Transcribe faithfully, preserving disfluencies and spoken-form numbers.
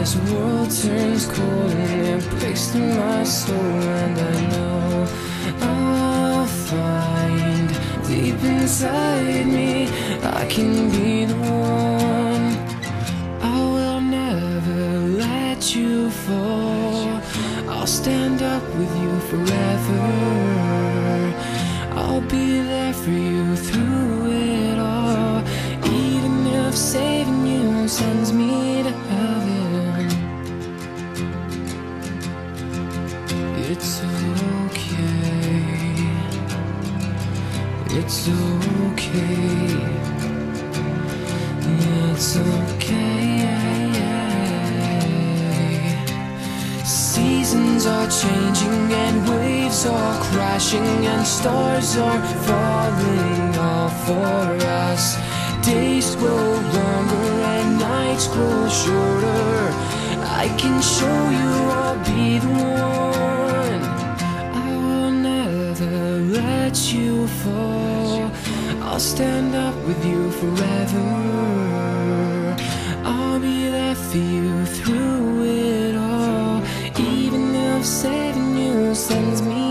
This world turns cold and it breaks through my soul, and I know I'll find deep inside me I can be the one. I will never let you fall. I'll stand up with you forever. I'll be there for you through it all, even if saving you sends me to heaven. It's okay, it's okay, it's okay. Seasons are changing and waves are crashing and stars are falling all for us. Days grow longer and nights grow shorter. I can show you I'll be the one. I will never let you fall. I'll stand up with you forever. I'll be there for you through it all, even if saving you sends me